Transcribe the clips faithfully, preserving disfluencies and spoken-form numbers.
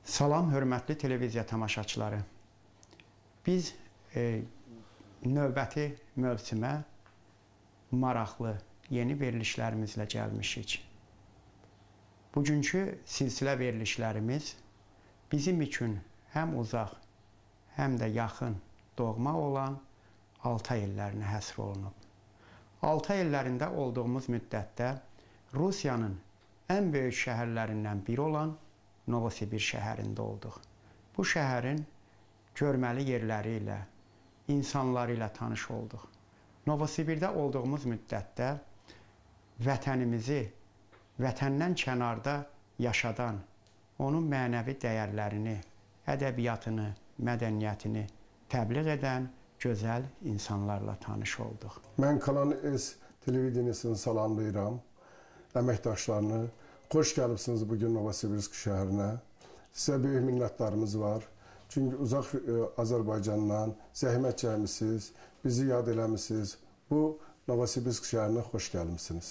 Salam, hörmətli televiziya tamaşaçıları. Biz e, növbəti mövsümə maraqlı, yeni verilişlərimizlə gəlmişik. Bugünkü silsilə verilişlərimiz bizim üçün həm uzaq, həm də yaxın doğma olan Altay illərinə həsr olunub. Altay illərində olduğumuz müddətdə Rusiyanın ən böyük şəhərlərindən biri olan Novosibir şəhərində olduq. Bu şəhərin görməli yerləri ilə, insanları ilə tanış olduq. Novosibirdə olduğumuz müddətdə vətənimizi, vətəndən kənarda yaşadan, onun mənəvi dəyərlərini, ədəbiyyatını, mədəniyyətini təbliğ edən gözəl insanlarla tanış olduq. Mən Kanal S televizyasını salamlayıram, əməkdaşlarını. Xoş gəlibsiniz bugün Novosibirsk şəhərinə. Sizə böyük minnətlərimiz var. Çünki uzaq Azərbaycandan zəhmət çəkmisiniz, bizi yad eləmisiniz. Bu Novosibirsk şəhərinə xoş gəlmişsiniz.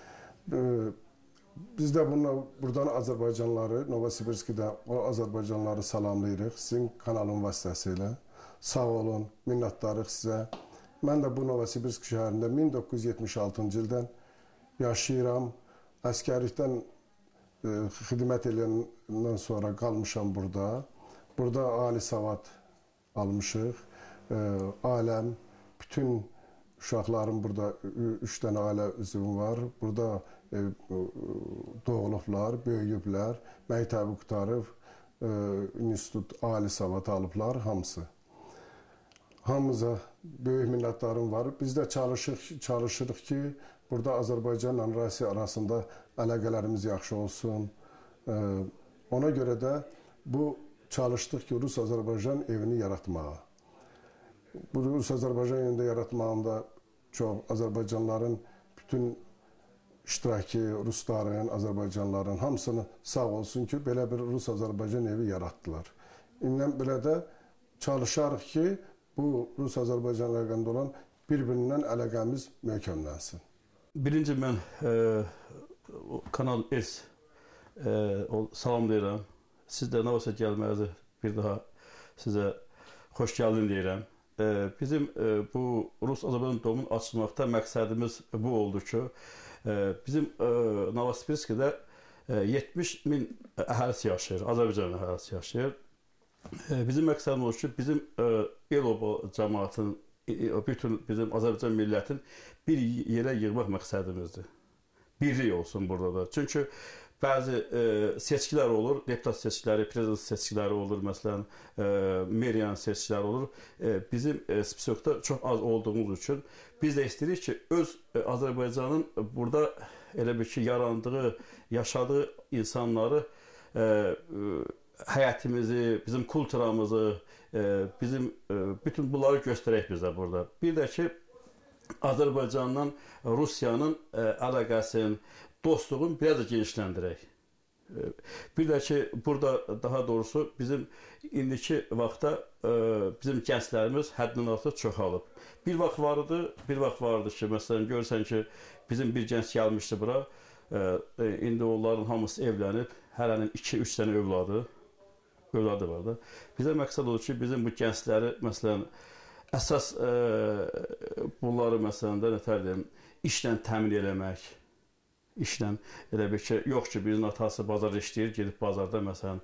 Biz də buradan Azərbaycanları, Novosibirskdə o Azərbaycanları salamlayırıq sizin kanalın vasitəsilə. Sağ olun, minnətdarıq sizə. Mən də bu Novosibirsk şəhərində min doqquz yüz yetmiş altıncı ildən yaşayıram. Əskərlikdən xidmət eləyəndən sonra qalmışam burada. Burada ali savad almışıq. Aləm, bütün uşaqlarım burada, üç dənə ailə üzvüm var. Burada doğulublar, böyüyüblər, məktəbi qutarıb, institut ali savad alıblar, hamısı. Hamıza böyük minnətdarım var. Biz də çalışırıq ki, burada Azərbaycanla Rusiya arasında əlaqələrimiz yaxşı olsun. Ona görə də bu çalışdıq ki, Rus-Azərbaycan evini yaratmağa. Bu Rus-Azərbaycan evində yaratmağında çox Azərbaycanların bütün iştirakı, Rusların, Azərbaycanların hamısını sağ olsun ki, belə bir Rus-Azərbaycan evi yaratdılar. İndən belə də çalışarıq ki, bu Rus-Azərbaycan əlaqəsində olan bir-birindən əlaqəmiz möhkəmlənsin. Birinci mən e, Kanal S e, salamlayıram. Siz də Novosibirskə gəlmənizi bir daha sizə xoş gəldin deyirəm. E, bizim e, bu Rus-Azərbaycan domun açılmaqda məqsədimiz bu oldu ki, e, bizim e, Novosibirskdə e, yetmiş min əhalisi yaşayır, Azərbaycan əhalisi yaşayır. E, bizim məqsədimiz oldu ki, bizim e, el-oba cəmaatın, bütün bizim Azərbaycan millətin bir yerə yığmaq məqsədimizdir. Birlik olsun burada da. Çünki bəzi e, seçkilər olur, deputat seçkiləri, prezident seçkiləri olur, məsələn, e, meriyanın seçkiləri olur. E, bizim e, spesiokda çox az olduğumuz üçün biz də istəyirik ki, öz e, Azərbaycanın burada elə bir ki, yarandığı, yaşadığı insanları e, e, həyatimizi, bizim kulturamızı, bizim bütün bunları göstərək bizə burada. Bir də ki, Azərbaycandan Rusiyanın əlaqəsinin, dostluğun biraz da genişləndirək. Bir də ki, burada daha doğrusu bizim indiki vaxtda bizim gənclərimiz həddindən artıq çoxalıb. Bir vaxt vardı, bir vaxt vardı ki, məsələn, görürsən ki, bizim bir gənc gəlmişdi bura, indi onların hamısı evlənib, hərənin iki üç dənə övladı, övladı var da. Bizə məqsəd olur ki, bizim bu gəncləri, məsələn, əsas e, bunları, məsələn, də nətər deyim, işlə təmin eləmək, işlə, elə bir ki, yox ki, birinin atası bazar işləyir, gedib bazarda, məsələn,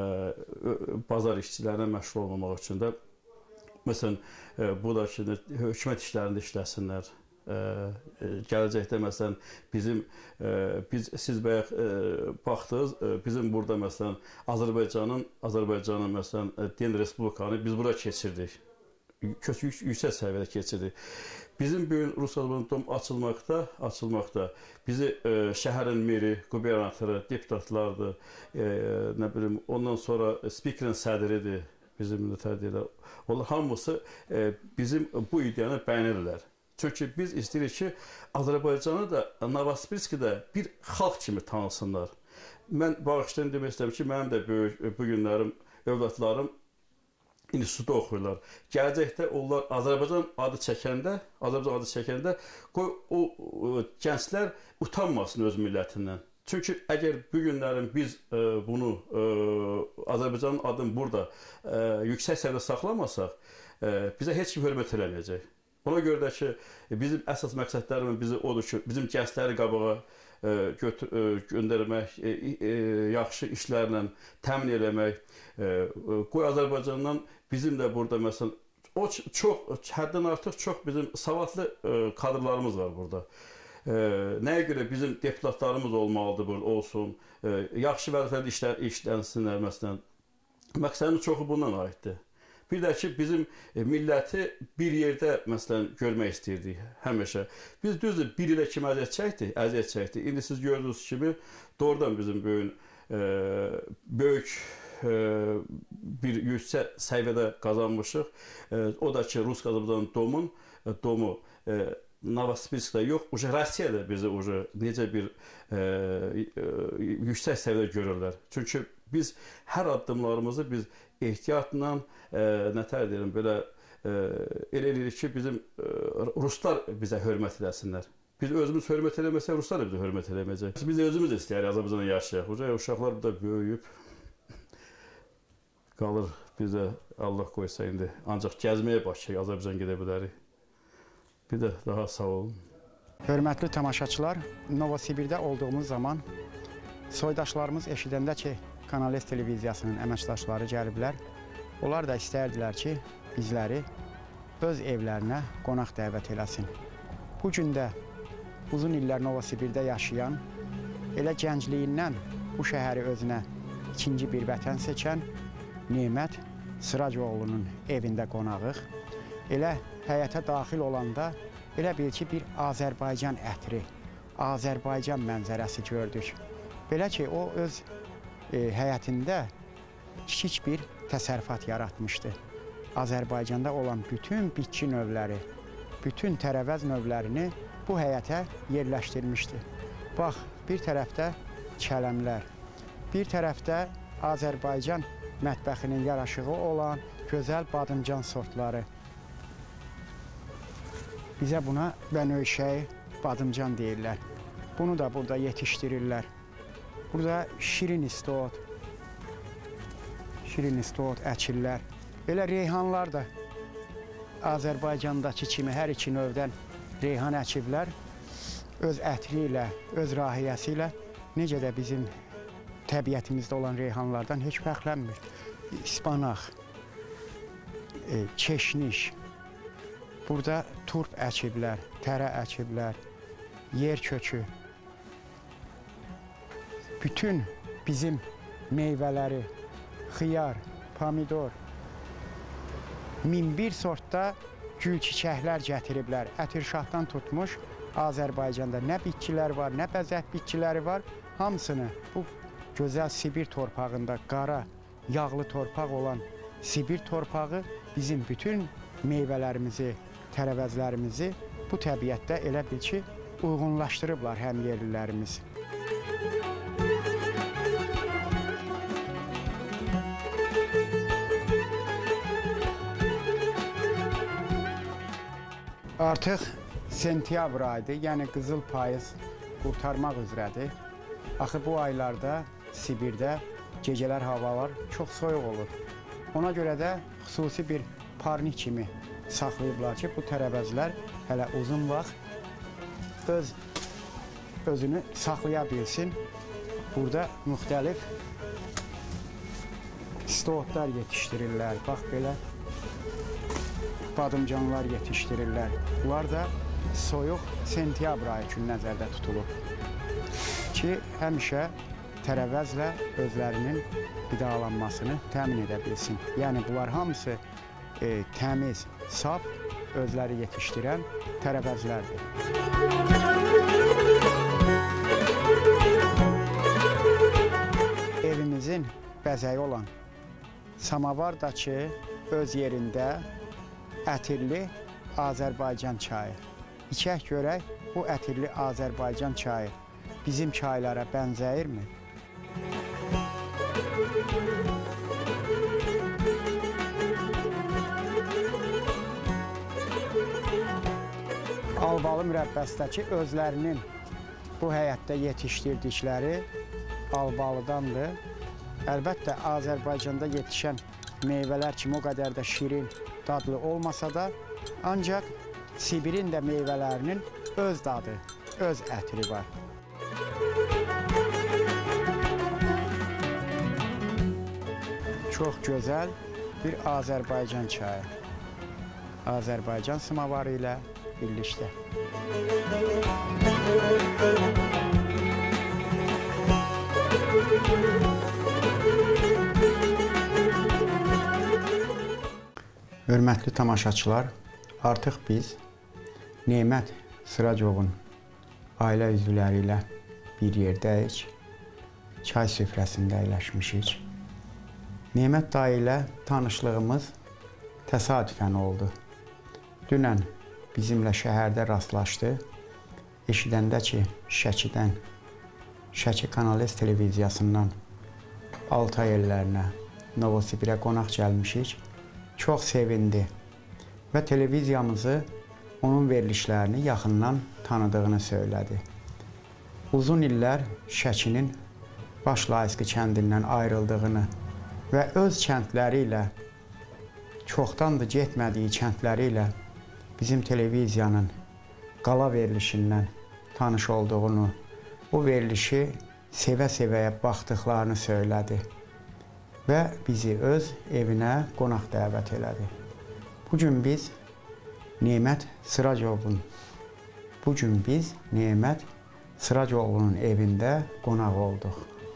e, bazar işçilərinə məşğul olmamaq üçün də, məsələn, e, bu da ki, hökumət işlərində işləsinlər. Ə, gələcəkdə məsələn bizim ə, biz siz bayaq ə, baxdınız, ə, bizim burada məsələn Azərbaycanın Azərbaycanın məsələn din respublikanı biz bura keçirdik. Yüksək yüksək səviyyədə keçirdik. Bizim bu gün Rus-Azərbaycan dom açılmaqda, açılmaqda bizi ə, şəhərin meri, qubernatoru, deputatlardır, ə, nə bilim, ondan sonra spikerin sədridir, bizim nətər deyirlər. Onlar hamısı ə, bizim bu ideyanı bəyənirlər. Çünki biz istəyirik ki, Azərbaycanı da, Novosibirskdə bir xalq kimi tanısınlar. Mən bağışlayın demək istəyirəm ki, mənim də böyük, bu günlərim, övladlarım institutda oxuyurlar. Gələcəkdə onlar Azərbaycan adı çəkəndə, Azərbaycan adı çəkəndə qoy o, o gənclər utanmasın öz millətindən. Çünki əgər bu günlərin biz e, bunu e, Azərbaycanın adını burada e, yüksək səviyyədə saxlamasaq, e, bizə heç kim hörmət eləməyəcək. Ona görə də ki, bizim əsas məqsədlərimiz bizi odur ki, bizim gəncləri qabağa e, götür, e, göndərmək, e, e, yaxşı işlərlə təmin eləmək. E, qoy Azərbaycandan bizim də burada məsələn o çox həddən artıq çox bizim savadlı e, kadrlarımız var burada. E, nəyə görə bizim deputatlarımız olmalıdır burada olsun, e, yaxşı vəzifəli işlər işlənsinlər məsələn. Məqsədin çoxu bundan aiddir. Bir də ki, bizim milləti bir yerdə məsələn görmək istəyirdik həmişə. Biz düzdür, bir ilə kimi əziyyət çəkdik, əziyyət çəkdik. İndi siz gördüyünüz kimi doğrudan bizim böyük, e, böyük e, bir yüksək səviyyədə qazanmışıq. E, o da ki, Rus Azərbaycan Domun, e, Domu e, Novosibirskdə yox, uca Rusiyada bizi uca necə bir e, e, yüksək səviyyədə görürlər. Çünki biz hər addımlarımızı biz ehtiyatla, e, nətər deyirəm, belə e, elə eləyirik ki, bizim e, Ruslar bizə hörmət eləsinlər. Biz özümüz hörmət eləməsək, Ruslar da bizə hörmət eləməyəcək. Biz özümüz istəyirik Azərbaycanda yaşayaq. Uca uşaqlar burada böyüyüb qalır bizə Allah qoysa indi. Ancaq gəzməyə başlayaq, Azərbaycan gedə bilərik. Bir də daha sağ olun. Hörmətli tamaşaçılar, Novosibirdə olduğumuz zaman soydaşlarımız eşidəndə ki, Kanal S televiziyasının əməkdaşları gəliblər. Onlar da istərdilər ki, bizləri öz evlərinə qonaq dəvət eləsin. Bu gün də uzun illər Novosibirdə yaşayan, elə gəncliyindən bu şəhəri özünə ikinci bir vətən seçən Nemət Sıracoğlu'nun evində qonağıq. Elə həyətə daxil olanda elə bil ki, bir Azərbaycan ətri, Azərbaycan mənzərəsi gördük. Belə ki, o öz E, həyətində kiçik bir təsərrüfat yaratmışdı. Azərbaycanda olan bütün bitki növləri, bütün tərəvəz növlərini bu həyətə yerləşdirmişdi. Bax, bir tərəfdə kələmlər, bir tərəfdə Azərbaycan mətbəxinin yaraşığı olan gözəl badımcan sortları. Bizə buna bənövşəyi badımcan deyirlər. Bunu da burada yetişdirirlər. Burada şirin istot, şirin istot, əkirlər. Elə reyhanlar da Azərbaycandakı kimi hər iki növdən reyhan əkiblər. Öz ətri ilə, öz rahiyəsi ilə necə də bizim təbiətimizdə olan reyhanlardan heç fərqlənmir. İspanaq, e, keşniş, burada turp əkiblər, tərə əkiblər, yer kökü. Bütün bizim meyvələri, xiyar, pomidor, min bir sortda gül çiçəklər gətiriblər. Ətirşahdan tutmuş Azərbaycanda nə bitkilər var, nə bəzək bitkiləri var. Hamısını bu gözəl Sibir torpağında, qara, yağlı torpaq olan Sibir torpağı bizim bütün meyvələrimizi, tərəvəzlərimizi bu təbiətdə elə bil ki, uyğunlaşdırıblar həm yerlilərimiz. Artıq sentyabr ayıdır, yəni qızıl payız qurtarmaq üzrədir. Axı bu aylarda Sibirdə gecələr havalar çox soyuq olur. Ona görə də xüsusi bir parnik kimi saxlayıblar ki, bu tərəvəzlər hələ uzun vaxt öz özünü saxlaya bilsin. Burada müxtəlif stotlar yetişdirirlər. Bax belə badımcanlar yetişdirirlər. Bunlar da soyuq sentyabr ayı üçün nəzərdə tutulub ki, həmişə tərəvəzlə özlərinin qidalanmasını təmin edə bilsin. Yəni, bunlar hamısı e, təmiz, saf, özləri yetişdirən tərəvəzlərdir. Evimizin bəzəyi olan samavar da ki, öz yerində ətirli Azərbaycan çayı. İçək görək, bu ətirli Azərbaycan çayı bizim çaylara bənzəyirmi? Albalı mürəbbəsindəki özlərinin bu həyətdə yetişdirdikləri albalıdandır. Əlbəttə, Azərbaycanda yetişən meyvələr kimi o qədər də şirin, dadlı olmasa da, ancaq Sibirin də meyvələrinin öz dadı, öz ətri var. Çox gözəl bir Azərbaycan çayı. Azərbaycan samavarı ilə birlikdə. Hörmətli tamaşaçılar, artıq biz Nemət Sıracovun ailə üzvləri ilə bir yerdəyik, çay süfrəsində əyləşmişik. Nemət dayı ilə tanışlığımız təsadüfən oldu. Dünən bizimlə şəhərdə rastlaşdı. Eşidəndə ki, Şəkidən, Şəki Kanal S televiziyasından Altay ellərinə, Novosibirə qonaq gəlmişik. Çox sevindi və televiziyamızı, onun verilişlərini yaxından tanıdığını söylədi. Uzun illər Şəkinin Başlayıskı kəndindən ayrıldığını və öz kəndləri ilə, çoxdandır getmədiyi kəndləri ilə bizim televiziyanın qala verilişindən tanış olduğunu, bu verilişi sevə-sevəyə baxdıqlarını söylədi və bizi öz evinə qonaq dəvət elədi. Bugün biz Nemət Sıracovun, bugün biz Nemət Sıracovunun evində qonaq olduq.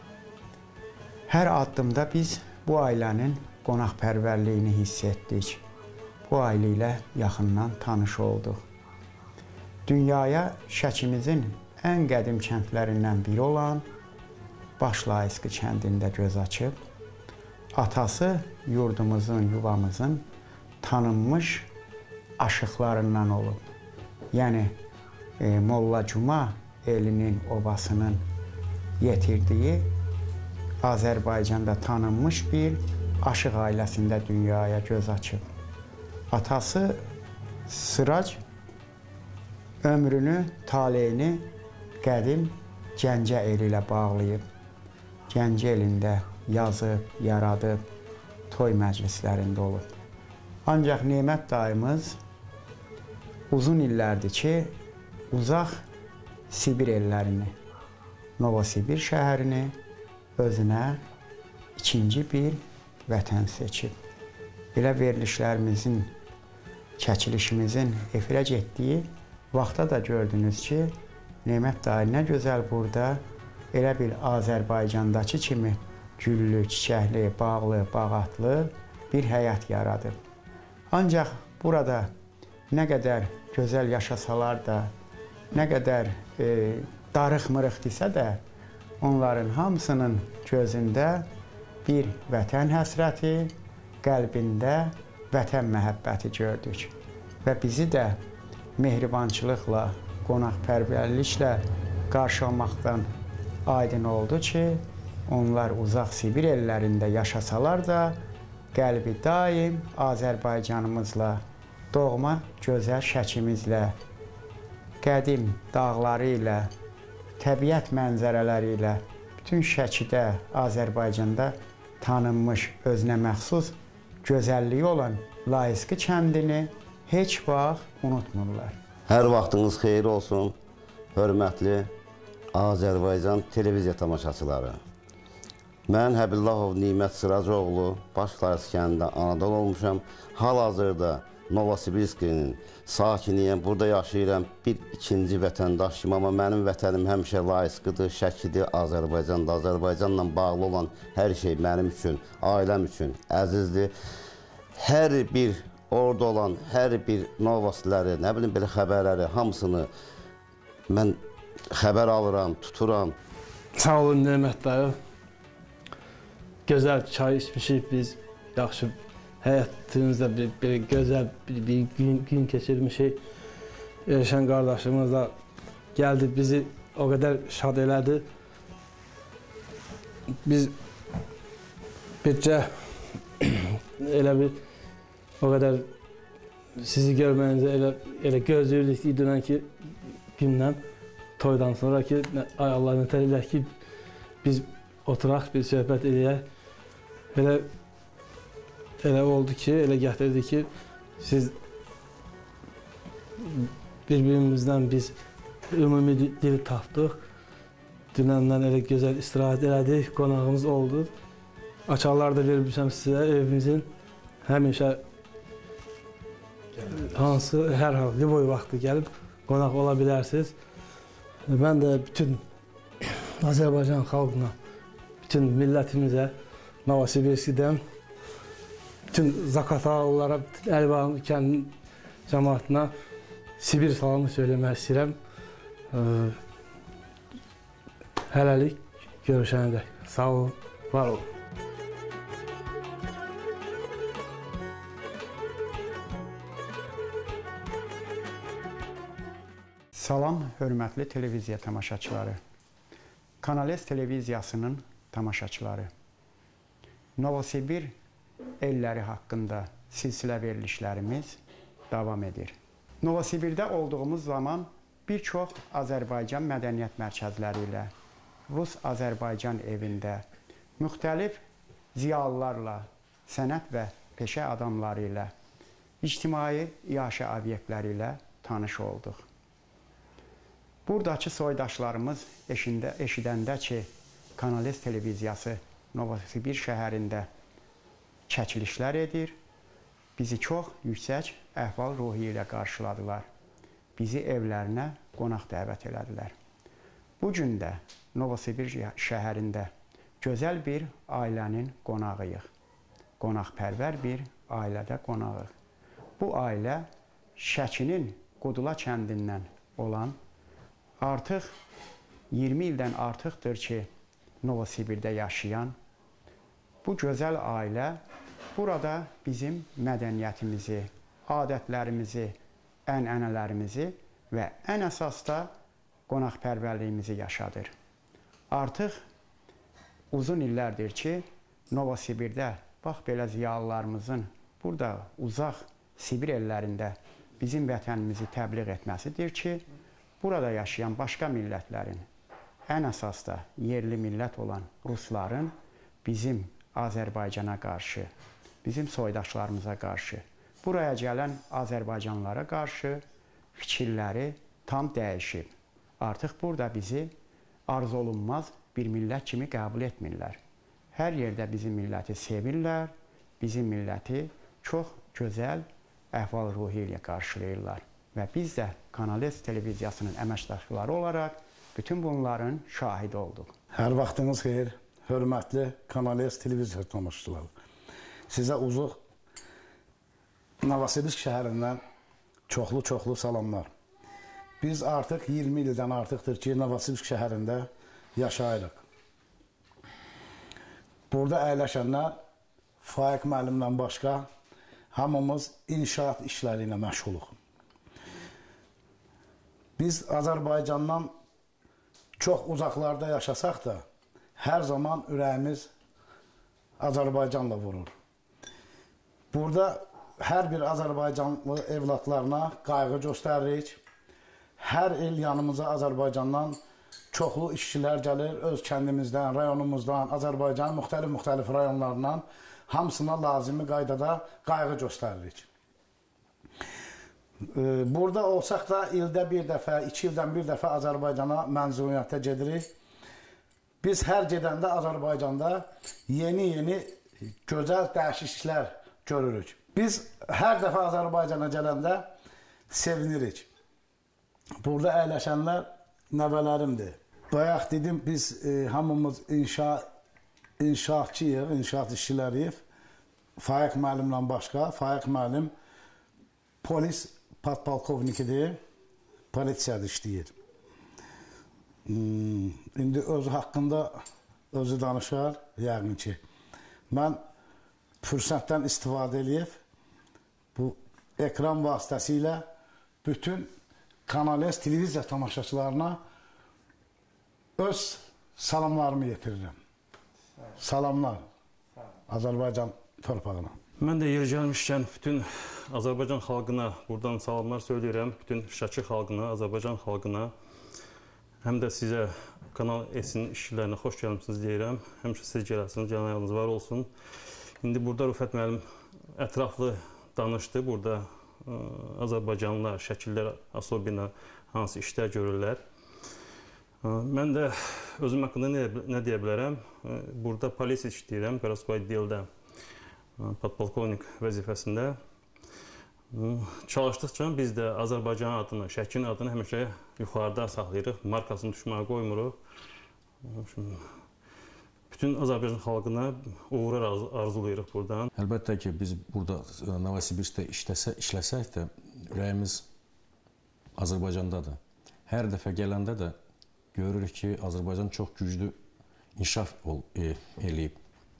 Hər addımda biz bu ailənin qonaqpərvərliyini hiss etdik. Bu ailə ilə yaxından tanış olduq. Dünyaya Şəkimizin ən qədim kəndlərindən biri olan Başlayıskı kəndində göz açıb, atası yurdumuzun, yuvamızın tanınmış aşıqlarından olub. Yəni, e, Molla Cuma elinin, obasının yetirdiyi Azərbaycanda tanınmış bir aşıq ailəsində dünyaya göz açıb. Atası Sırac ömrünü, taleyini qədim Gəncə eli ilə bağlayıb. Gəncə elində yazıb, yaradıb, toy məclislərində olub. Ancaq Nemət dayımız uzun illərdir ki, uzaq Sibir ellərini, Novosibir şəhərini özünə ikinci bir vətən seçib. Belə verilişlərimizin, çəkilişimizin efirə getdiyi vaxtda da gördünüz ki, Nemət dayı nə gözəl burada elə bir Azərbaycandakı kimi güllü, çiçəkli, bağlı, bağatlı bir həyat yaradıb. Ancaq burada nə qədər gözəl yaşasalar da, nə qədər e, darıq-mırıq desə də, onların hamısının gözündə bir vətən həsrəti, qəlbində vətən məhəbbəti gördük. Və bizi də mehribançılıqla, qonaqpərvərliklə qarşılamaqdan aydın oldu ki, onlar uzaq Sibir ellərində yaşasalar da, qəlbi daim Azərbaycanımızla, doğma gözəl Şəkimizlə, qədim dağları ilə, təbiət mənzərələri ilə, bütün Şəkidə, Azərbaycanda tanınmış, özünə məxsus gözəlliyi olan Layıskı kəndini heç vaxt unutmurlar. Hər vaxtınız xeyir olsun, hörmətli Azərbaycan televiziya tamaşaçıları. Mən Həbillahov Nemət Sıracoğlu, Başlayıskı kəndində anadan olmuşam. Hal-hazırda Novosibirskinin sakiniyəm, burada yaşayıram. Bir ikinci vətəndaş kimi, amma mənim vətənim həmişə Layıskıdır, Şəkidir, Azərbaycandır. Azərbaycanla bağlı olan hər şey mənim üçün, ailəm üçün əzizdir. Hər bir orada olan hər bir novosləri, nə bilim belə xəbərləri, hamısını mən xəbər alıram, tuturam. Sağ olun Nemət dayı. Gözəl çay içmişik biz, yaxşı həyatımızda bir, bir gözəl bir, bir gün, gün keçirmişik. Erşən qardaşımız da gəldi, bizi o qədər şad elədi. Biz bircə elə bir o qədər sizi görməyinizə elə, elə gözləyirdik dünənki gündən. toydan sonra ki, ay Allah nətər elək ki, biz oturaq, bir söhbət eləyək. Elə, elə oldu ki, elə gətirdi ki, siz bir-birimizdən biz ümumi dil tapdıq. Dünəndən elə gözəl istirahət elədik, qonağımız oldu. Açarlar da vermişəm sizə evimizin. Həmişə hansı, hər halda boy vaxtı gəlib qonaq ola bilərsiniz. Mən də bütün Azərbaycan xalqına, bütün millətimizə, Novosibirskdən, bütün Zaqatalalılara, Əlibağ kəndinin cəmaatına Sibir salamı söyləmək istəyirəm. Hələlik görüşənədək. Sağ olun, var olun. Salam, hörmətli televiziya tamaşaçıları. Kanal S televiziyasının tamaşaçıları. Novosibir elləri haqqında silsilə verilişlərimiz davam edir. Novosibirdə olduğumuz zaman bir çox Azərbaycan mədəniyyət mərkəzləri ilə, Rus-Azərbaycan evində, müxtəlif ziyalılarla, sənət və peşə adamları ilə, ictimai iaşə obyektləri ilə tanış olduq. Buradakı soydaşlarımız eşində, eşidəndə ki, Kanal S televiziyası Novosibir şəhərində çəkilişlər edir, bizi çox yüksək əhval-ruhiyyə ilə qarşıladılar. Bizi evlərinə qonaq dəvət elədilər. Bu gün də Novosibir şəhərində gözəl bir ailənin qonağıyıq. Qonaqpərvər bir ailədə qonağıq. Bu ailə Şəkinin Qudula kəndindən olan, artıq iyirmi ildən artıqdır ki, Novosibirdə yaşayan bu gözəl ailə burada bizim mədəniyyətimizi, adətlərimizi, ənənələrimizi və ən əsas da qonaqpərvərliyimizi yaşadır. Artıq uzun illərdir ki, Novosibirdə bax belə ziyalılarımızın burada uzaq Sibir ellərində bizim vətənimizi təbliğ etməsidir ki, burada yaşayan başqa millətlərin, ən əsas da yerli millət olan Rusların bizim Azərbaycana qarşı, bizim soydaşlarımıza qarşı, buraya gələn Azərbaycanlılara qarşı fikirləri tam dəyişib. Artıq burada bizi arzu olunmaz bir millət kimi qəbul etmirlər. Hər yerdə bizim milləti sevirlər, bizim milləti çox gözəl əhval-ruhiyyə ilə qarşılayırlar. Və biz də Kanal S televiziyasının əməkdaşları olaraq bütün bunların şahidi olduq. Hər vaxtınız xeyir, hörmətli Kanal S televiziya tamaşaçıları. Sizə uzuq Novosibirsk şəhərindən çoxlu-çoxlu salamlar. Biz artıq iyirmi ildən artıqdır ki, Novosibirsk şəhərində yaşayırıq. Burada əyləşənlər Faiq müəllimdən başqa hamımız inşaat işləri ilə məşğuluq. Biz Azərbaycandan çox uzaqlarda yaşasaq da, hər zaman ürəyimiz Azərbaycanla vurur. Burada hər bir Azərbaycanlı evlatlarına qayğı göstəririk. Hər il yanımıza Azərbaycandan çoxlu işçilər gəlir, öz kəndimizdən, rayonumuzdan, Azərbaycanın müxtəlif-müxtəlif rayonlarından hamısına lazımi qaydada qayğı göstəririk. Burada olsaq da ildə bir dəfə, iki ildən bir dəfə Azərbaycana mənzuniyyətə gedirik. Biz hər gedəndə Azərbaycanda yeni-yeni gözəl dəyişikliklər görürük. Biz hər dəfə Azərbaycana gələndə sevinirik. Burada əyləşənlər nəvələrimdir. Bayaq dedim, biz e, hamımız inşa, inşaatçıyıq, inşaat işçiləriyik. Faiq müəllimlə başqa. Faiq müəllim polis podpolkovnikidir, polisiyada işləyir. Hmm, indi özü haqqında özü danışar, yəqin ki. Mən fürsətdən istifadə edib bu ekran vasitəsilə bütün Kanal S televiziya tamaşaçılarına öz salamlarımı yetirirəm. Salamlar Azərbaycan torpağına. Mən də yer gəlmişkən bütün Azərbaycan xalqına buradan salamlar söyləyirəm. Bütün Şəki xalqına, Azərbaycan xalqına. həm də sizə Kanal S-in işçilərinə xoş gəlmişsiniz deyirəm. Həmişə siz gələsiniz, gələn ayağınız var olsun. İndi burada Rüfət müəllim ətraflı danışdı. Burada ə, Azərbaycanlılar, şəkillər, asobina hansı işlər görürlər. Ə, mən də özüm haqqında nə, nə deyə bilərəm? Ə, burada polis işləyirəm, Qaraskoy Dildə podpolkovnik vəzifəsində. Ə, çalışdıqca biz də Azərbaycan adını, Şəkinin adını həmişə yuxarıda saxlayırıq, markasını düşməyə qoymuruq. Bütün Azərbaycan xalqına uğurlar arzulayırıq buradan. Əlbəttə ki, biz burada Novosibirskdə işləsə, işləsək də ürəyimiz Azərbaycandadır. Hər dəfə gələndə də görürük ki, Azərbaycan çox güclü inkişaf e, eləyib.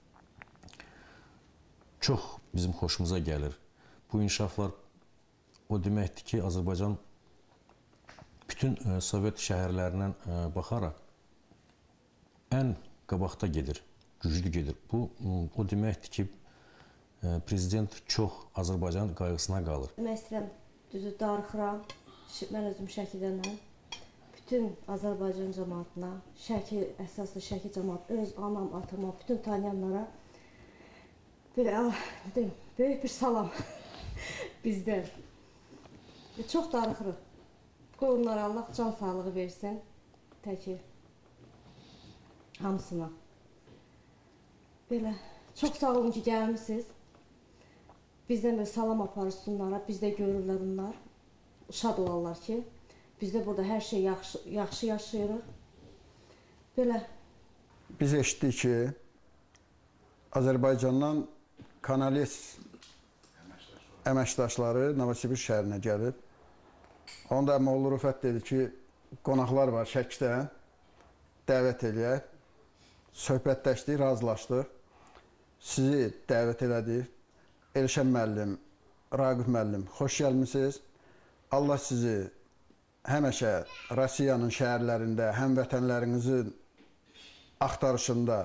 Çox bizim xoşumuza gəlir. Bu inkişaflar o deməkdir ki, Azərbaycan bütün e, Sovet şəhərlərindən e, baxaraq ən qabaqda gedir, güclü gedir. Bu, o deməkdir ki, prezident çox Azərbaycan qayğısına qalır. Demək istəyirəm, düzü darıxıram, mən özüm Şəkidənəm. Bütün Azərbaycan cəmaatına, Şəki, əsaslı Şəki cəmaat, öz anam, atama, bütün tanıyanlara belə, deyim, böyük bir salam bizdən. Çox darıxırıq. Qoy onlara Allah can sağlığı versin, təki. Hamısına. Belə, çox sağ olun ki, gəlmişsiniz. Bizdən bir salam aparırsınlara, bizdə görürlər onlar. Şad olarlar ki, bizdə burada hər şey yaxşı, yaxşı yaşayırıq. Belə. Biz eşitdik ki, Azərbaycandan Kanal S əməkdaşları Novosibirsk şəhərinə gəlib. Onda Moğlu Rüfət dedi ki, qonaqlar var Şəkidən, dəvət eləyək. Söhbətləşdik, razılaşdıq. Sizi dəvət elədik. Elşən müəllim, Raqif müəllim, xoş gəlmişsiniz. Allah sizi həmişə Rusiyanın şəhərlərində, həmvətənlərinizin axtarışında,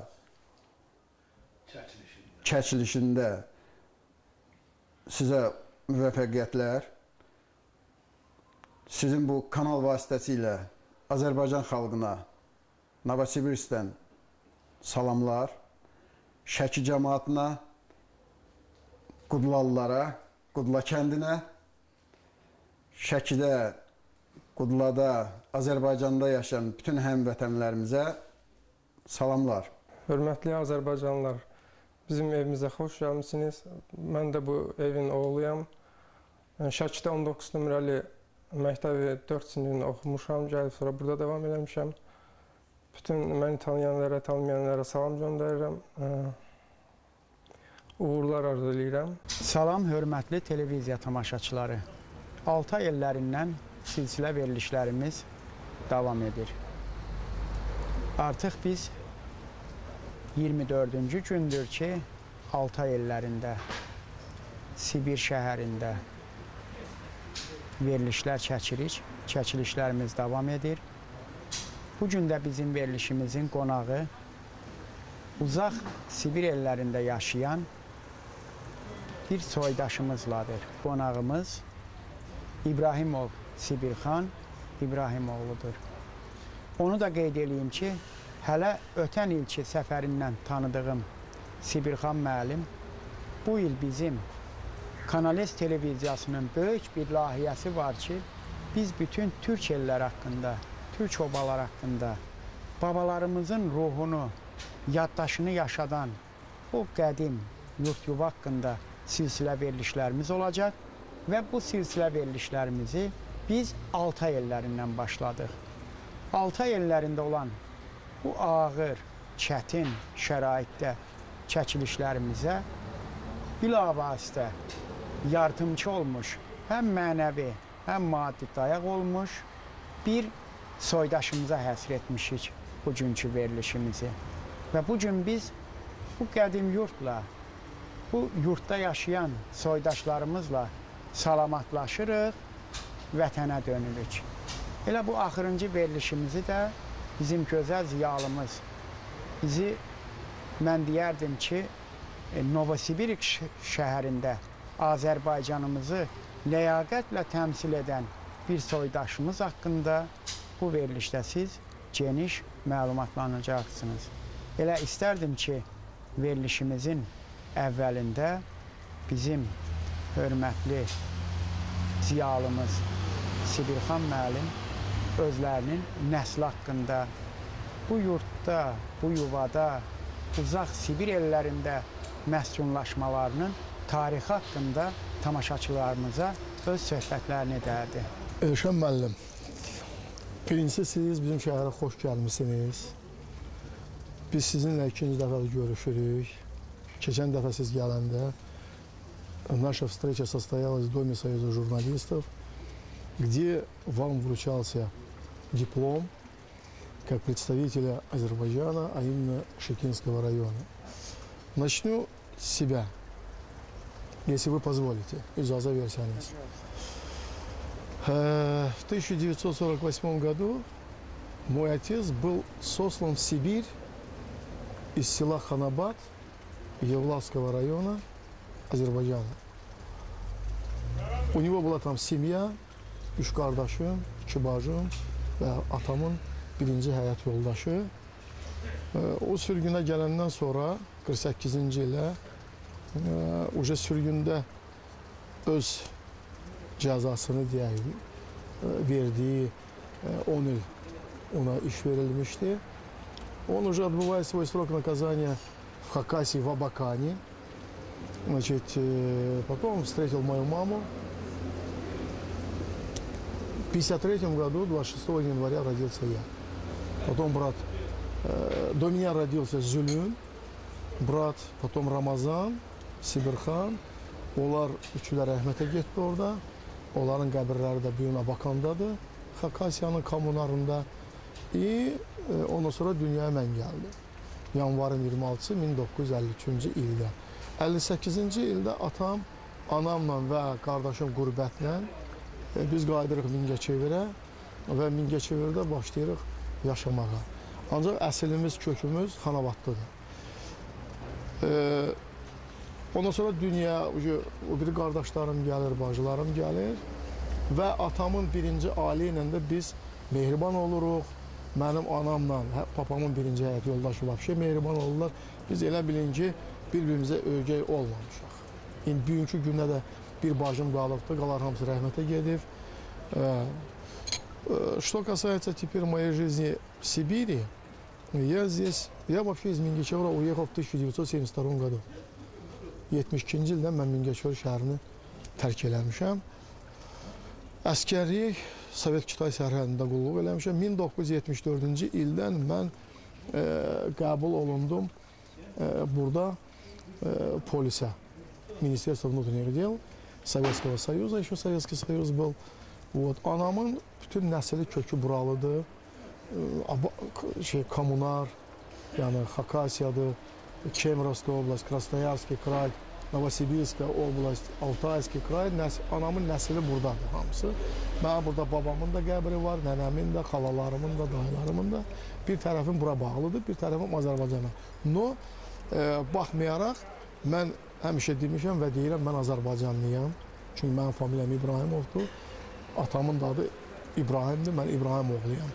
çəkilişində sizə müvəffəqiyyətlər. Sizin bu kanal vasitəsilə Azərbaycan xalqına Novosibirskdən salamlar, Şəki cəmaatına, Qudlalılara, Qudla kəndinə, Şəkidə, Qudlada, Azərbaycanda yaşayan bütün həmvətənlərimizə salamlar. Hörmətli Azərbaycanlılar, bizim evimizə xoş gəlmişsiniz. Mən də bu evin oğluyam. Şəkidə on doqquz nömrəli məktəbi dörd sinifini oxumuşam, gəlib sonra burada davam eləmişəm. Bütün məni tanıyanlara, tanımayanlara salam göndərirəm. Uğurlar arzu edirəm. Salam, hörmətli televiziya tamaşaçıları. Altay ellərindən silsilə verilişlərimiz davam edir. Artıq biz iyirmi dördüncü gündür ki, Altay ellərində, Sibir şəhərində verilişlər çəkirik, çəkilişlərimiz davam edir. Bugün də bizim verilişimizin qonağı uzaq Sibir ellərində yaşayan bir soydaşımızladır. Qonağımız İbrahimov Sibirxan İbrahimoğludur. Onu da qeyd edeyim ki, hələ ötən ilki səfərindən tanıdığım Sibirxan müəllim bu il bizim Kanal S televiziyasının böyük bir layihəsi var ki, biz bütün türk ellər haqqında, türk obalar haqqında babalarımızın ruhunu, yaddaşını yaşadan o qədim yurt yuva haqqında silsilə verilişlərimiz olacaq və bu silsilə verilişlərimizi biz Altay ellərindən başladıq. Altay ellərində olan bu ağır, çətin şəraitdə çəkilişlərimizə bilavasitə yardımcı olmuş, həm mənəvi, həm maddi dayaq olmuş bir soydaşımıza həsr etmişik bugünkü verilişimizi. Və bugün biz bu qədim yurtla, bu yurtda yaşayan soydaşlarımızla salamatlaşırıq, vətənə dönürük. Elə bu axırıncı verilişimizi də bizim gözəl ziyalımız, bizi mən deyərdim ki, Novosibirsk şəhərində Azərbaycanımızı ləyaqətlə təmsil edən bir soydaşımız haqqında bu verilişdə siz geniş məlumatlanacaqsınız. Elə istərdim ki, verilişimizin əvvəlində bizim hörmətli ziyalımız Sibirxan müəllim özlərinin nəsli haqqında, bu yurtda, bu yuvada, uzaq Sibir ellərində məskunlaşmalarının tarixi haqqında tamaşaçılarımıza öz söhbətlərini edərdi. Elşən müəllim, birincisi siz bizim şəhərə xoş gəlmişsiniz. Biz sizinlə ikinci dəfə görüşürük. Keçən dəfə siz gələndə наша встреча состоялась в Доме Союза журналистов, где вам вручался диплом как представителя Азербайджана, а именно Шекинского района. Начну с себя, если вы позволите, icazə verseniz. В тысяча девятьсот сорок восьмом году мой отец был сослан в Сибирь из села Ханабад Евлавского района Azərbaycana. У него была там семья, üç qardaşım, iki bacım və atamın birinci həyat yoldaşı. O sürgünə gələndən sonra qırx səkkizinci ildə uca sürgündə öz cəzasını deyək, verdiyi on il ona iş verilmişdi. Он уже отбывает свой срок наказания в Хакасии, в Абакане. Значит, потом встретил мою маму. В пятьдесят третьем году, двадцать шестого января, родился я. Потом брат, до меня родился Зюлюн, брат, потом Рамазан, Sibirxan. Onlar üçülər rəhmətə getdi orada. Onların qəbirləri də bu gün Abakandadır, Xakasiyanın kommunarında. E, ondan sonra dünyaya mən gəldim. Yanvarın iyirmi altısı min doqquz yüz əlli üçüncü ildə. əlli səkkizinci ildə atam, anamla və qardaşım qürbətlə e, biz qayıdırıq Mingəçevirə və Mingəçevirdə başlayırıq yaşamağa. Ancaq əslimiz, kökümüz Xanavadlıdır. E, ondan sonra dünya, o biri qardaşlarım gəlir, bacılarım gəlir və atamın birinci ali ilə də biz mehriban oluruq. Mənim anamla, papamın birinci həyat yoldaşı vəbşə mehriban olurlar. Biz elə bilin ki, bir-birimizə ögey olmamışıq. İndi bugünkü gündə də bir bacım qalıbdır, qalar hamısı rəhmətə gedib. Что касается теперь моей жизни в Сибири, я здесь, я вообще из Мингечевра уехал в тысяча девятьсот семьдесят втором году. yetmiş ikinci ildə mən Mingəçevir şəhərini tərk eləmişəm. Əskərlik Sovet-Kitay sərhədində qulluq eləmişəm. min doqquz yüz yetmiş dördüncü ildən mən e, qəbul olundum e, burada e, polisə. Ministerство внутренних дел Sovetского Союза, еще Советский Союз был. Вот. Anamın bütün nəsli kökü buralıdır. E, şey, kommunar, yəni Xakasiyadır, Kemrovskaya oblast, Krasnoyarski kray, Novosibirskaya oblast, Altayski kray, nəs anamın nəsli buradadır hamısı. Mənim burada babamın da qəbri var, nənəmin də, xalalarımın da, dayılarımın da. Bir tərəfim bura bağlıdır, bir tərəfim Azərbaycana. No, e, baxmayaraq, mən həmişə demişəm və deyirəm, mən Azərbaycanlıyam. Çünki mənim familiyam İbrahimovdur. Atamın da adı İbrahimdir, mən İbrahim oğluyam.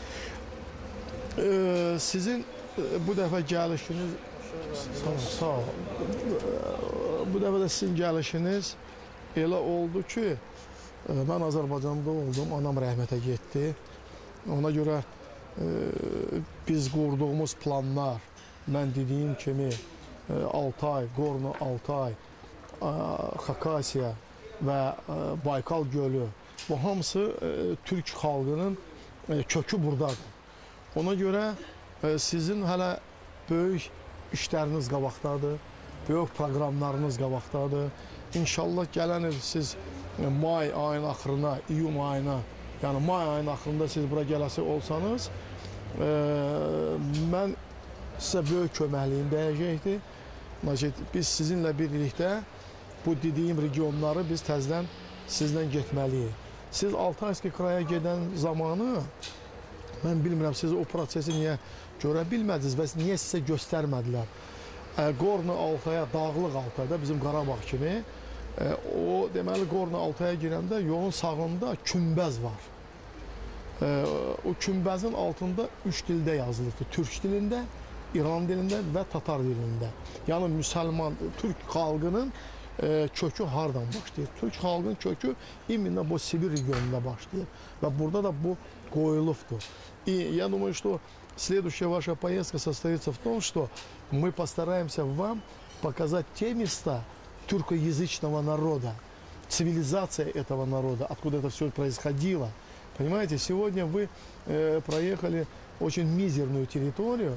E, sizin e, bu dəfə gəlişiniz Sağ ol, sağ ol. Bu dəfə də sizin gəlişiniz elə oldu ki, mən Azərbaycanda oldum, anam rəhmətə getdi. Ona görə e, biz qurduğumuz planlar, mən dediyim kimi Altay, Qorno Altay, Xakasiya və Baykal gölü, bu hamısı e, Türk xalqının e, kökü buradadır. Ona görə e, sizin hələ böyük işləriniz qabaqdadır, böyük proqramlarınız qabaqdadır. İnşallah gələn il siz may ayının axırına, iyun ayına, yəni may ayının axırında siz bura gələsi olsanız, e, mən sizə böyük köməkliyim dəyəcəkdir. Biz sizinlə birlikdə bu dediyim regionları biz təzdən sizlə getməliyik. Siz Altayski kraya gedən zamanı, mən bilmirəm, siz o prosesi niyə görə bilmədiniz və niyə sizə göstərmədilər. Qorno Altaya, dağlıq Altayda, bizim Qarabağ kimi, o deməli Qorno Altaya girəndə yolun sağında kümbəz var. e, o kümbezin altında üç dilde yazılırdı. Türk dilinde, İran dilinde ve Tatar dilinde. Yani Müslüman, Türk halkının e, kökü hardan başlayır? Türk halkının kökü именно bu Sibir regionunda başlayır. Ve burada da bu koyuluftu. И я думаю, что следующая ваша поездка состоится в том, что мы постараемся вам показать те места тюркоязычного народа, цивилизация этого народа, откуда это все происходило. Понимаете, сегодня вы э, проехали очень мизерную территорию,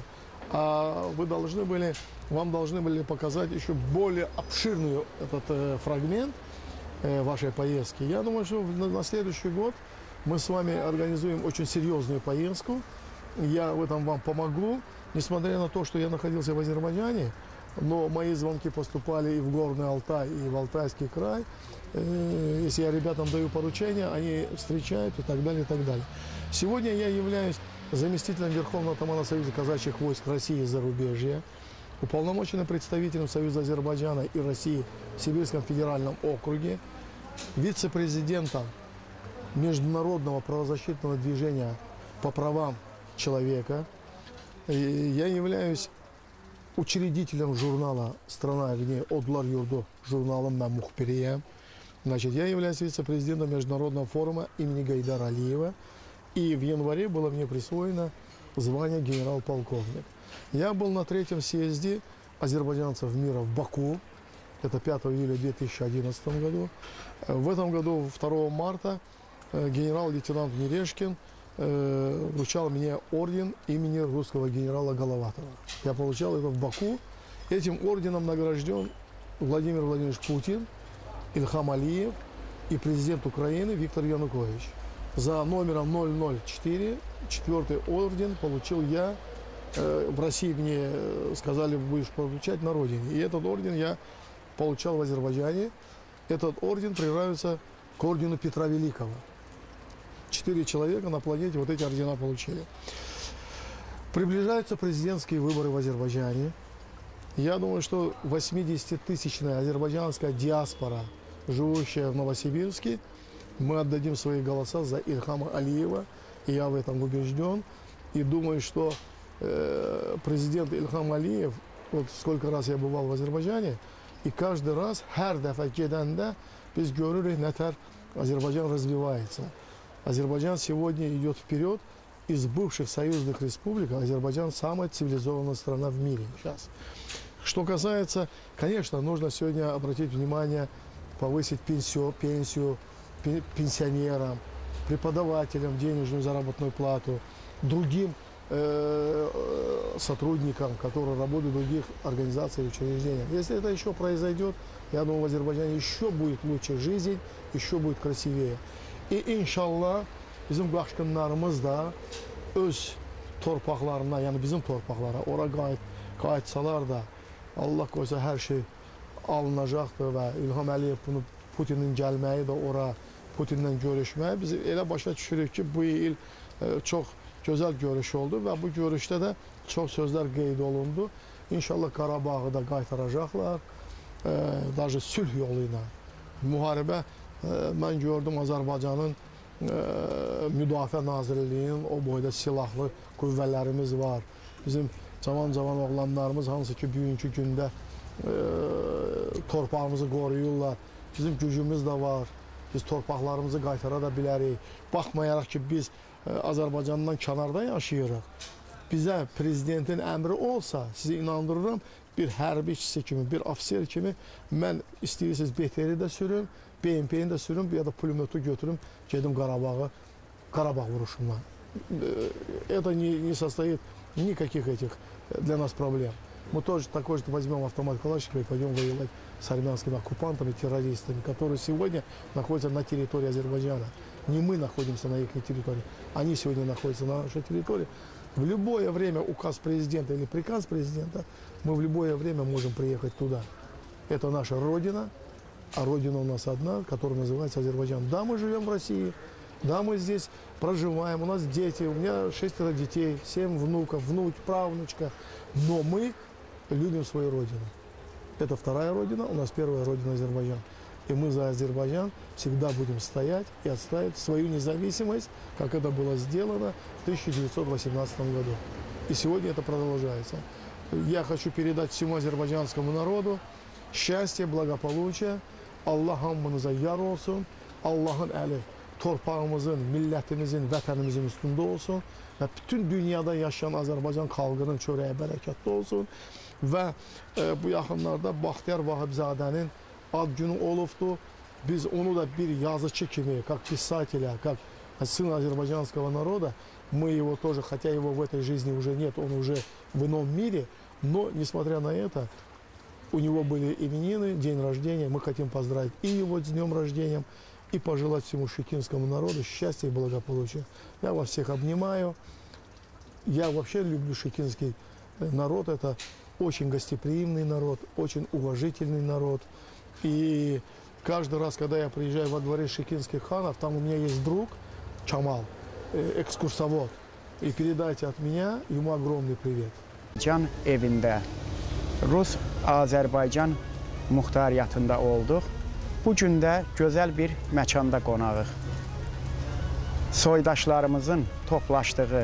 а вы должны были, вам должны были показать еще более обширный этот э, фрагмент э, вашей поездки. Я думаю, что на, на следующий год мы с вами организуем очень серьезную поездку. Я в этом вам помогу, несмотря на то, что я находился в Азербайджане, но мои звонки поступали и в Горный Алтай, и в Алтайский край. Э, если я ребятам даю поручения, они встречают и так далее, и так далее. Сегодня я являюсь заместителем Верховного атамана Союза казачьих войск России и зарубежья, уполномоченным представителем Союза Азербайджана и России в Сибирском федеральном округе, вице-президентом Международного правозащитного движения по правам человека. И я являюсь учредителем журнала «Страна огней» Одлар Юрду, журналом «Мен мухбирия». Значит, я являюсь вице-президентом Международного форума имени Гайдара Алиева. И в январе было мне присвоено звание генерал-полковник. Я был на третьем съезде азербайджанцев мира в Баку. Это пятого июля две тысячи одиннадцатого году. В этом году, второго марта, генерал-лейтенант Нерешкин вручал мне орден имени русского генерала Головатова. Я получал это в Баку. Этим орденом награжден Владимир Владимирович Путин, Ильхам Алиев и президент Украины Виктор Янукович. За номером ноль ноль четыре, четвертый орден получил я. В России мне сказали, будешь получать на родине. И этот орден я получал в Азербайджане. Этот орден приравнивается к ордену Петра Великого. Четыре человека на планете вот эти ордена получили. Приближаются президентские выборы в Азербайджане. Я думаю, что восьмидесятитысячная азербайджанская диаспора, живущая в Новосибирске, мы отдадим свои голоса за Ильхама Алиева. И я в этом убежден. И думаю, что э, президент Ильхам Алиев, вот сколько раз я бывал в Азербайджане, и каждый раз, her defa gedəndə biz görürük nətər Азербайджан развивается. Азербайджан сегодня идет вперед. Из бывших союзных республик Азербайджан самая цивилизованная страна в мире сейчас. Что касается, конечно, нужно сегодня обратить внимание, повысить пенсию, пенсию пенсионерам, преподавателям денежную заработную плату, другим э, сотрудникам, которые работают в других организациях и учреждениях. Если это еще произойдет, я думаю, в Азербайджане еще будет лучше жизнь, еще будет красивее. И иншалlah bizim qaçqınlarımız da öz torpaqlarına, yəni bizim torpaqlara, ora qayıt, qayıtsalar da Allah qoysa hər şey alınacaqdır və İlham Əliyev bunu Putinin gəlməyi də ora, Putinlə görüşməyi biz elə başa düşürük ki, bu il e, çox gözəl görüş oldu və bu görüşdə də çox sözlər qeyd olundu. İnşallah Qarabağı da qaytaracaqlar, e, daha sülh yolu ilə. Müharibə, e, mən gördüm Azərbaycanın e, Müdafiə Nazirliyinin o boyda silahlı qüvvələrimiz var. Bizim cavan-cavan oğlanlarımız hansı ki, bugünkü gündə e, torpağımızı qoruyurlar. Bizim gücümüz də var. Biz torpaqlarımızı qaytara da bilərik. Baxmayaraq ki, biz e, Azərbaycandan kənarda yaşayırıq. Bizə prezidentin əmri olsa, sizi inandırıram, bir hərbiçisi kimi, bir ofisier kimi mən istəyirsiniz B T R-i də sürüm, B M P-ni də sürüm, ya da pulemyotu götürüm, gedim Qarabağı, Qarabağ vuruşundan. Это не, не состоит никаких этих для нас проблем. Мы тоже такой же возьмем автомат Калашникова и пойдем воевать с армянскими оккупантами, террористами, которые сегодня находятся на территории Азербайджана. Не мы находимся на их территории, они сегодня находятся на нашей территории. В любое время указ президента или приказ президента, мы в любое время можем приехать туда. Это наша родина, а родина у нас одна, которая называется Азербайджан. Да, мы живем в России, да, мы здесь проживаем, у нас дети, у меня шестеро детей, семь внуков, внук, правнучка, но мы любим свою родину. Это вторая родина, у нас первая родина Азербайджан. И мы за Азербайджан всегда будем стоять и отстаивать свою независимость, как это было сделано в тысяча девятьсот восемнадцатом году. И сегодня это продолжается. Я хочу передать всему азербайджанскому народу счастье, благополучие. Allah hamınıza yar olsun. Allah'ın eli torpağımızın, milletimizin, vətənimizin üstündə olsun. Və bütün dünyada yaşayan Azərbaycan xalqının çörəyi bərəkətli olsun. Və e, bu yaxınlarda Baxtiyar Vahibzadənin ad günü olubdu. Biz onu da bir yazıcı kimi, как писателя, как сын азербайджанского народа, мы его тоже, хотя его в этой жизни уже нет, он уже в ином мире, но, несмотря на это, у него были именины, день рождения. Мы хотим поздравить и его с днем рождения, и пожелать всему шекинскому народу счастья и благополучия. Я вас всех обнимаю. Я вообще люблю шекинский народ. Это очень гостеприимный народ, очень уважительный народ. И каждый раз, когда я приезжаю во дворе шекинских ханов, там у меня есть друг Чамал, экскурсовод. И передайте от меня ему огромный привет. Can evində Rus-Azərbaycan muxtariyyatında olduq. Bu gün də gözəl bir məkanda qonağıq. Soydaşlarımızın toplaşdığı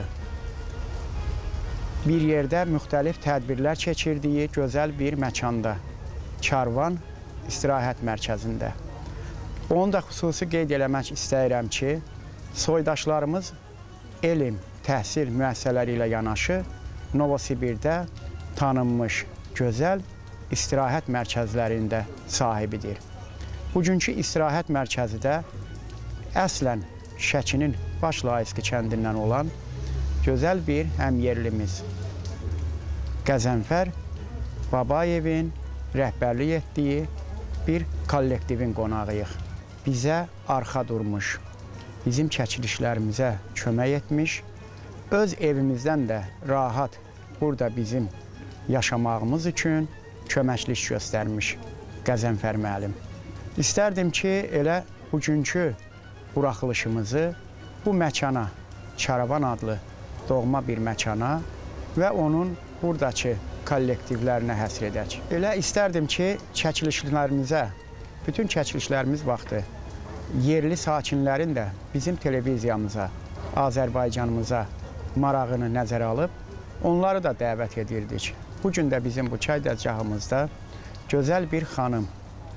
bir yerdə müxtəlif tədbirlər keçirdiyi gözəl bir məkanda, Karvan istirahət mərkəzində. Onu da xüsusi qeyd eləmək istəyirəm ki, soydaşlarımız elm, təhsil müəssisələri ilə yanaşı Novosibirdə tanınmış gözəl istirahət mərkəzlərində sahibidir. Bugünkü istirahət mərkəzi də əslən Şəkinin Başlayıski kəndindən olan gözəl bir həmyerlimiz Qəzənfər Babayevin rəhbərlik etdiyi bir kollektivin qonağıyıq. Bizə arxa durmuş, bizim çəkilişlərimizə kömək etmiş, öz evimizdən də rahat burada bizim yaşamağımız üçün köməklik göstərmiş Qəzənfər müəllim. İstərdim ki, elə bugünkü buraxılışımızı bu məkana, Karavan adlı doğma bir məkana və onun buradakı kollektivlərinə həsr edək. Elə istərdim ki, çəkilişlərimizə, bütün çəkilişlərimiz vaxtı yerli sakinlərin də bizim televiziyamıza, Azərbaycanımıza marağını nəzərə alıb, onları da dəvət edirdik. Bugün də bizim bu çay dəzgahımızda gözəl bir xanım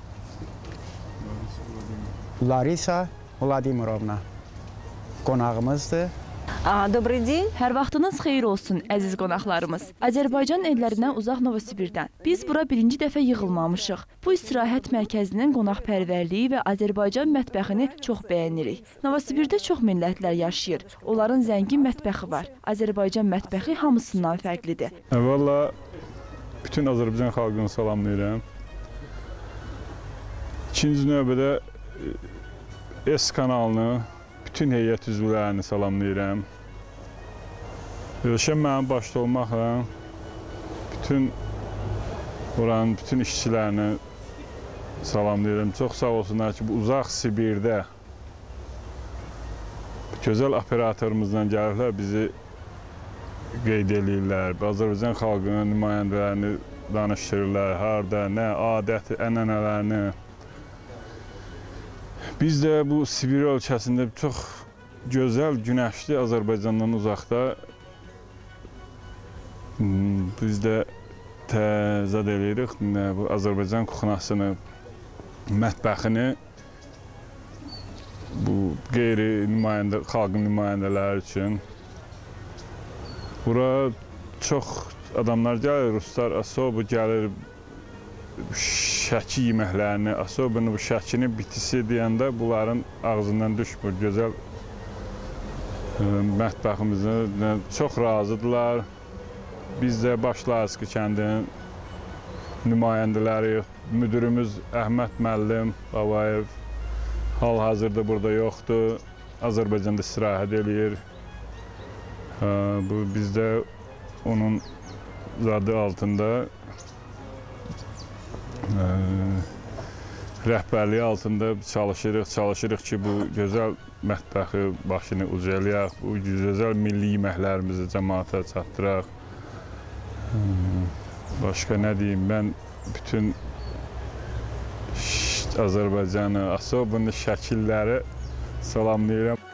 Larisa Vladimirovna qonağımızdır. Добрый день. Hər vaxtınız xeyir olsun, əziz qonaqlarımız. Azərbaycan ellərindən uzaq Novosibirdən. Biz bura birinci dəfə yığılmamışıq. Bu istirahət mərkəzinin qonaqpərvərliyi və Azərbaycan mətbəxini çox bəyənirik. Novosibirdə çox millətlər yaşayır. Onların zəngin mətbəxi var. Azərbaycan mətbəxi hamısından fərqlidir. Valla bütün Azərbaycan xalqını salamlayıram. İkinci növbədə S kanalını, bütün heyət üzvlərini salamlayıram. Rövşən mənim başda olmaqla bütün oranın bütün işçilərini salamlayıram. Çox sağ olsunlar ki, bu uzaq Sibirdə gözəl operatorumuzla gəliblər, bizi qeyd edirlər. Azərbaycan xalqının nümayəndələrini danışdırırlar, harda, nə adəti, ənənələrini. Biz də bu Sibir ölkəsində çox gözəl, günəşli Azərbaycandan uzaqda biz də təzad edirik bu Azərbaycan kuxnasını, mətbəxini bu qeyri nümayəndə, xalqın nümayəndələri üçün. Bura çox adamlar gəlir, ruslar, asobu gəlir, Şəki yeməklərini, asobunu, bu Şəkinin bitisi deyəndə bunların ağzından düşmür. Gözəl mətbəximizdən çox razıdırlar. Biz də Başlayıski kəndinin nümayəndələri, müdürümüz Əhməd müəllim Babayev hal-hazırda burada yoxdur. Azərbaycanda istirahət eləyir. Biz də onun zadı altında rəhbərliyi altında çalışırıq, çalışırıq ki, bu gözəl mətbəxi başını ucalıyaq, bu gözəl milli yeməklərimizi cəmaata çatdıraq. Başqa nə deyim, mən bütün Azərbaycanı, особенно Şəkilləri salamlayıram.